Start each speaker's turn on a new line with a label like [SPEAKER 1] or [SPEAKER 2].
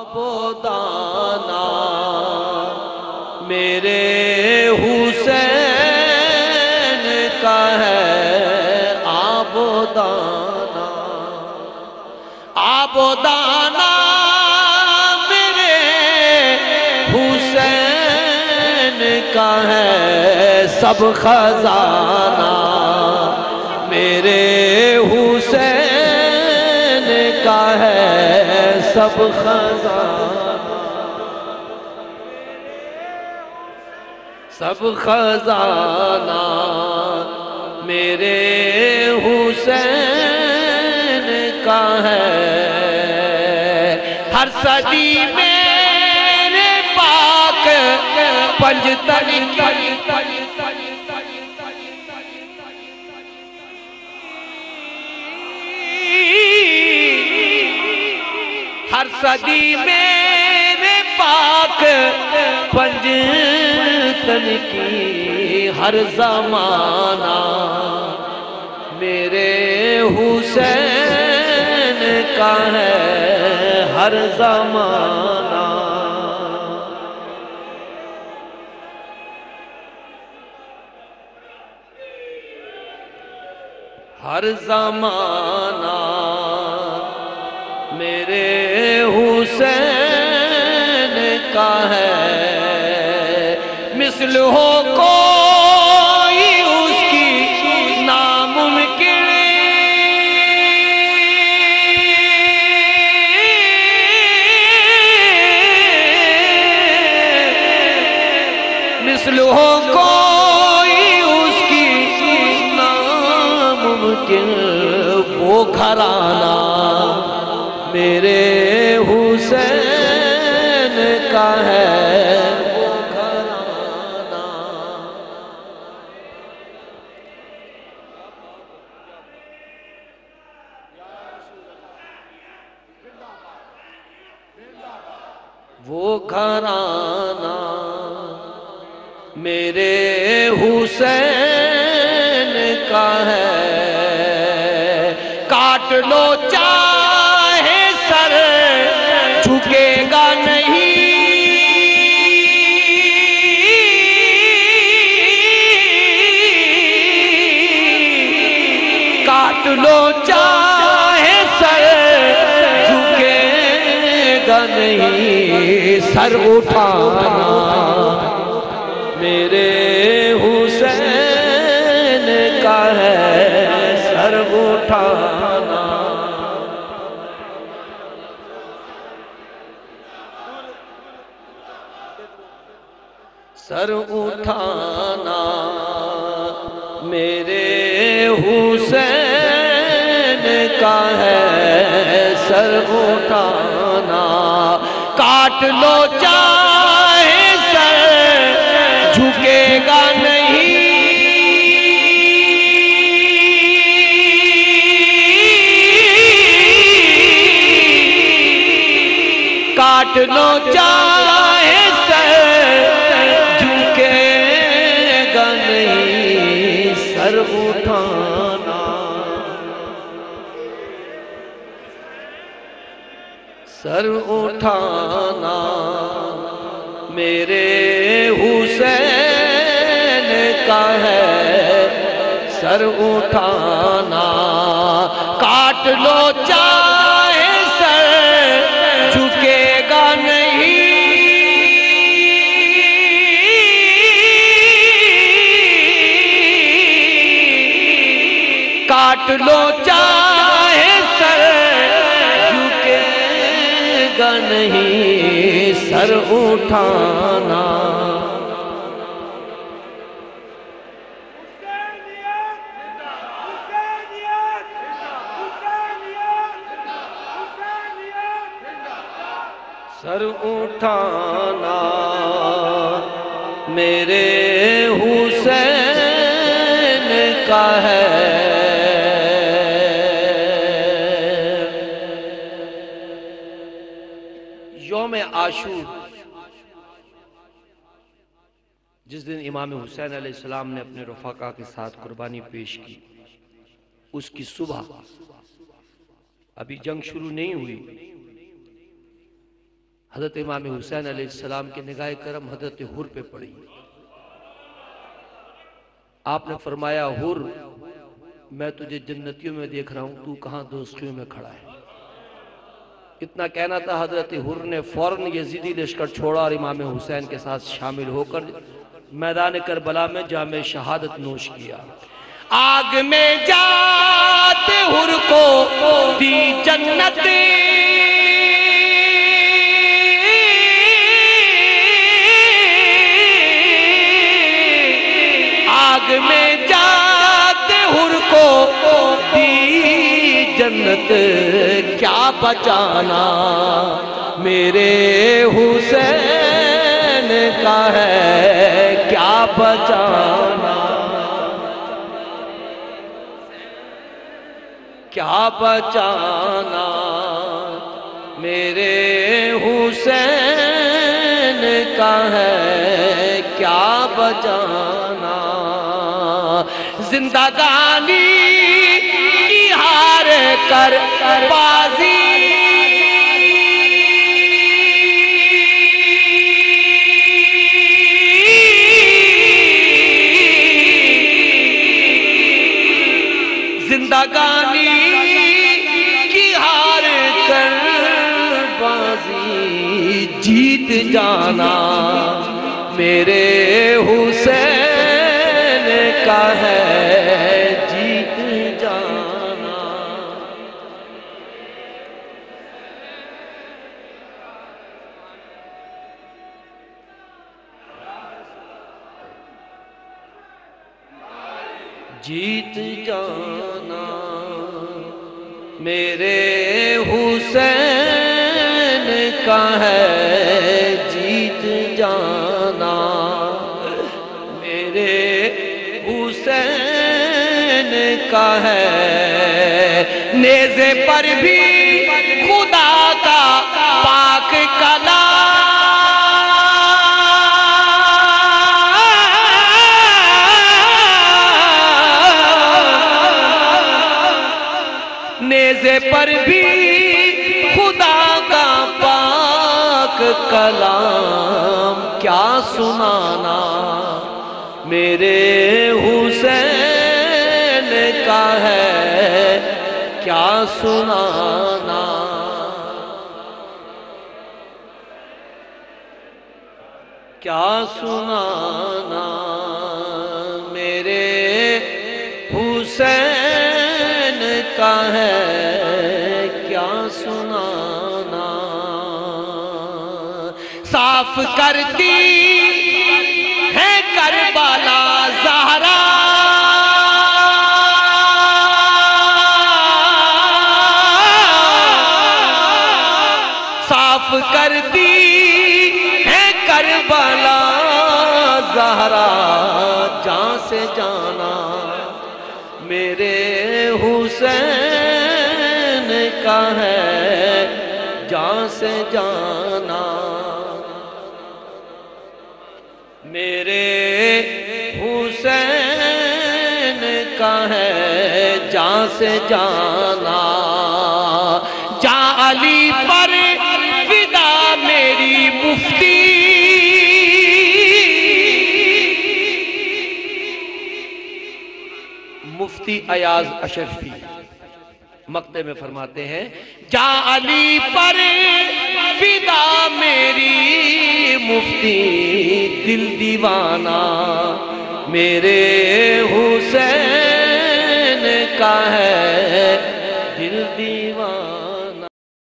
[SPEAKER 1] आबोदाना मेरे हुसैन का है आबोदाना, आबोदाना मेरे हुसैन का है सब खजाना, मेरे हुसैन का है सब खजाना, सब खजाना मेरे हुसैन का है। हर सदी मेरे पाक पंजतन हर सदी मेरे पाक पंजतन की, हर ज़माना मेरे हुसैन का है हर ज़माना। हर ज़माना मेरे हुसैन का है, मिसल हो कोई उसकी नामुमकिन, मिसल हो कोई उसकी नामुमकिन, वो घराना मेरे हुसैन का है वो घराना। वो घराना मेरे हुसैन का है, काट लो चाहे सर झुकेगा नहीं, काट लो चाहे सर झुकेगा नहीं, सर उठाना मेरे हुसैन का है सर उठाना। सर उठाना मेरे हुसैन का है सर उठाना, काट लो चाहे सर झुकेगा नहीं, काट लो चाहे सर झुकेगा नहीं, सर उठाना सर उठाना मेरे हुसैन का है सर उठाना, काट लो चाहे सर झुकेगा नहीं, काट लो चाहे सर झुकेगा नहीं, सर उठाना। सर उठाना मेरे हुसैन का है। यौम आशूर जिस दिन इमाम हुसैन अलैहिस्सलाम ने अपने रफ़ाक़ा के साथ कुर्बानी पेश की, उसकी सुबह, अभी जंग शुरू नहीं हुई, हज़रत इमाम हुसैन अलैहिस्सलाम की निगाह करम हज़रत हुर पे पड़ी। आपने फरमाया, हुर मैं तुझे जन्नतियों में देख रहा हूं, तू कहां दोस्तियों में खड़ा है। इतना कहना था, हज़रत हुर ने फौरन यजीदी लश्कर छोड़ा और इमाम हुसैन के साथ शामिल होकर मैदान करबला में जामे शहादत नोश किया। आग में जाते हुर को दी जन्नत, आग में जाते हुर को दी जन्नत, क्या बचाना मेरे हुसैन का है, क्या बचाना, क्या बचाना मेरे हुसैन का है, क्या बचाना। जिंदगानी की हार कर बाजी, जिंदगानी की हार कर बाजी, जीत जाना मेरे हुसैन का है, जीत जाना। जीत जाना मेरे हुसैन का है, जीत जाना मेरे हुसैन का है। नेज़े पर भी खुदा का पाक कलाम, नेज़े पर भी खुदा का पाक कलाम, क्या सुनाना मेरे हुसैन का है, क्या सुनाना। क्या सुनाना मेरे हुसैन का है, क्या सुनाना। साफ करती है करबला ज़हरा, साफ करती है करबला ज़हरा, जान से जाना मेरे हुसैन का है, जान से जाना मेरे हुसैन का है, जान से जाना। जा अली पर फिदा मेरी मुफ्ती, मुफ्ती अयाज अशरफी मक्ते में फरमाते हैं, जा अली पर फिदा मेरी मुफ्ती, दिल दीवाना मेरे हुसैन का है, दिल दीवाना।